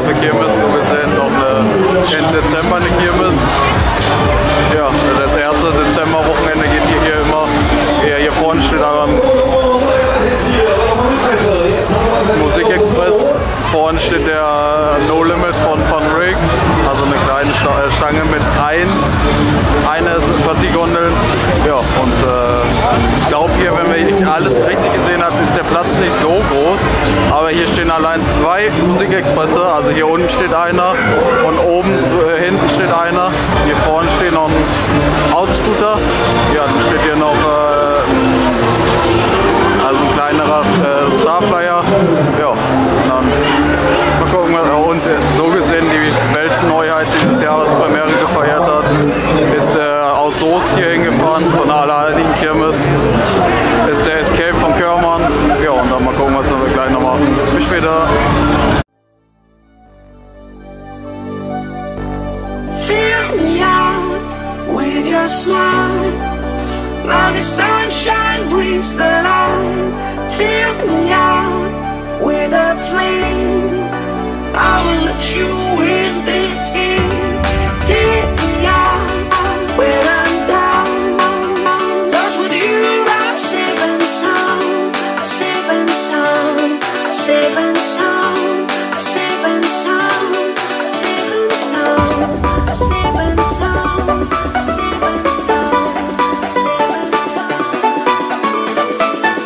für Kirmes. Wir sehen noch Ende Dezember eine Kirmes. Ja, das erste Dezemberwochenende geht hier immer. Hier vorne steht aber Musikexpress. Vorne steht der No Limit von Van Rig, also eine kleine Stange mit einer Partiegondeln. Ja, und ich glaube hier, wenn wir alles richtig gesehen haben, ist der Platz nicht so groß. Aber hier stehen allein 2 Musikexpresse. Also hier unten steht einer und oben hinten steht einer. Hier vorne steht noch ein Outscooter. Ja, dann steht hier noch also ein kleinerer Starflyer. Ja, dann mal gucken. Und so gesehen die Weltneuheit dieses Jahres Premiere gefeiert hat, ist aus Soest hier hingefahren, von der Allerheiligen Kirmes, ist der Escape von Körmann. Ja, und dann mal gucken, was wir gleich noch machen. Bis später. Fill me out with your smile, now the sunshine brings the light. Fill me out with a flame, I will let you in this game. Take me out when I'm down, 'cause with you I'm safe and sound. I'm safe and sound, I'm safe and sound, I'm safe and sound, I'm safe and sound, I'm safe and sound, I'm safe and sound, I'm safe and sound, I'm safe and sound.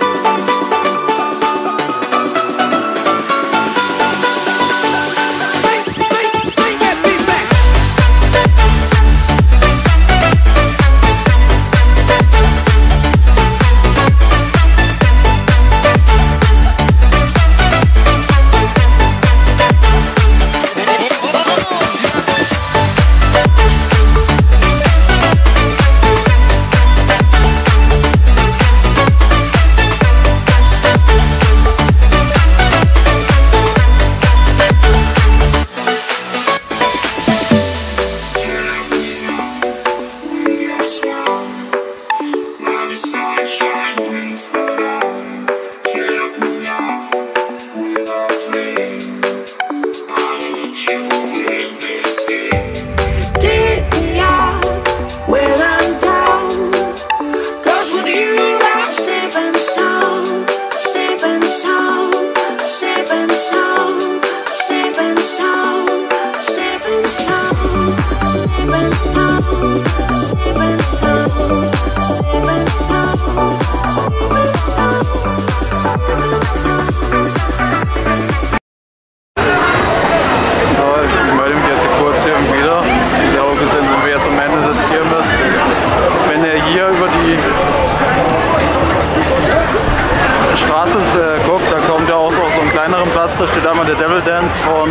Da steht einmal der Devil Dance von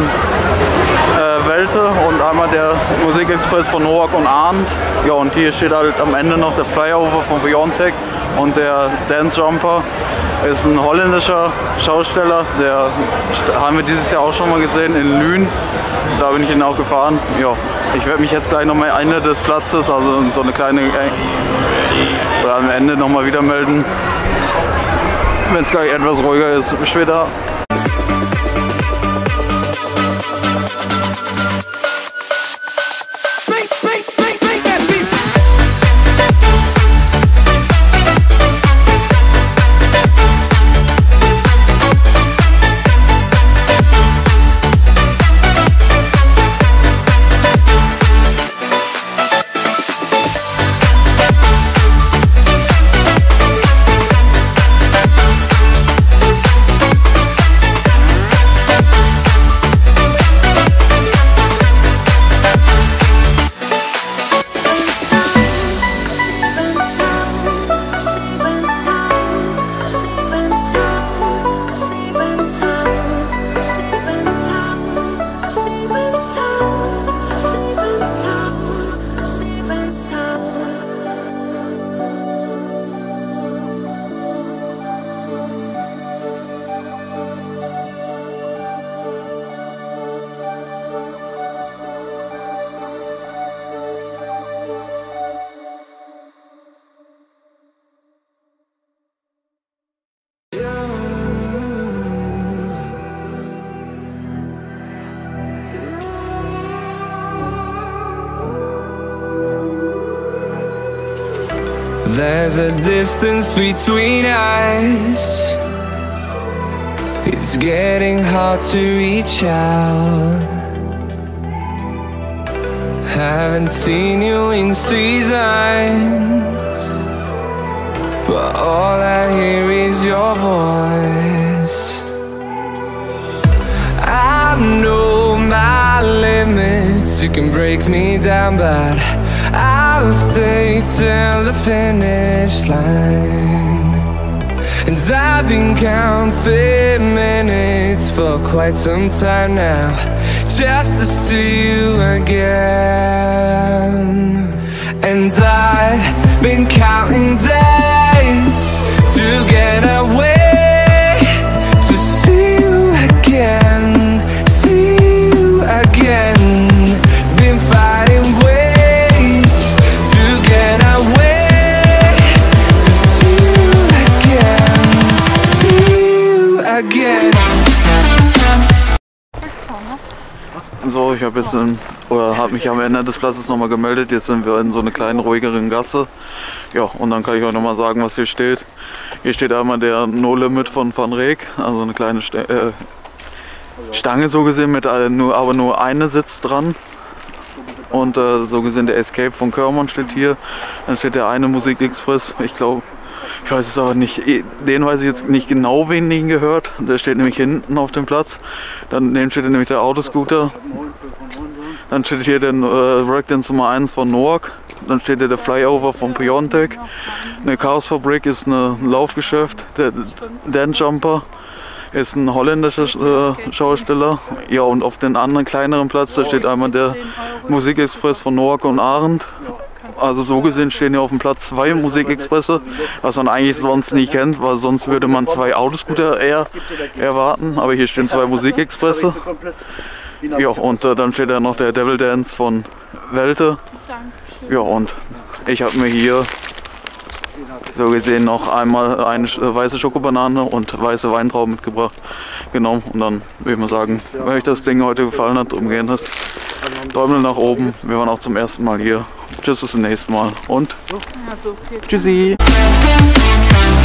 Welte und einmal der Musikexpress von Noack und Arndt. Ja, und hier steht halt am Ende noch der Flyover von Biontech und der Dance Jumper ist ein holländischer Schausteller, der haben wir dieses Jahr auch schon mal gesehen in Lünen. Da bin ich ihn auch gefahren. Ja, ich werde mich jetzt gleich noch mal Ende des Platzes, also so eine kleine, oder am Ende noch mal wieder melden, wenn es gleich etwas ruhiger ist. Bis später. there's a distance between us. It's getting hard to reach out. Haven't seen you in seasons, but all I hear is your voice. I know my limits, you can break me down, but I'll stay till the finish line. And I've been counting minutes for quite some time now, just to see you again. And I've been counting days to get away, to see you again, see you again. Been finding ways to get away, to see you again, see you again. So, ich habe jetzt habe mich am Ende des Platzes nochmal gemeldet. Jetzt sind wir in so einer kleinen, ruhigeren Gasse. Ja, und dann kann ich euch nochmal sagen, was hier steht. Hier steht einmal der No Limit von Van Rijk, also eine kleine Stange so gesehen, mit aber nur eine Sitz dran. Und so gesehen der Escape von Körmann steht hier. Dann steht der eine Musikexpress, ich glaube, ich weiß es aber nicht, den weiß ich jetzt nicht genau, wen den gehört. Der steht nämlich hinten auf dem Platz. Daneben steht nämlich der Autoscooter. Dann steht hier der Breakdance Nummer 1 von Noak. Dann steht hier der Flyover von Piontech. Eine Chaosfabrik ist ein Laufgeschäft. Der Dan Jumper ist ein holländischer Schausteller. Ja, und auf den anderen kleineren Platz, da steht einmal der Musikexpress von Noak und Arend. Also so gesehen stehen hier auf dem Platz 2 Musikexpresse, was man eigentlich sonst nie kennt, weil sonst würde man 2 Autoscooter eher erwarten. Aber hier stehen 2 Musikexpresse. Ja, und dann steht da noch der Devil Dance von Welte. Ja, und ich habe mir hier so gesehen noch einmal eine weiße Schokobanane und weiße Weintrauben genommen. Und dann würde ich mal sagen, wenn euch das Ding heute gefallen hat, umgehend ist, Däumel nach oben. Wir waren auch zum ersten Mal hier. Tschüss, bis zum nächsten Mal und tschüssi.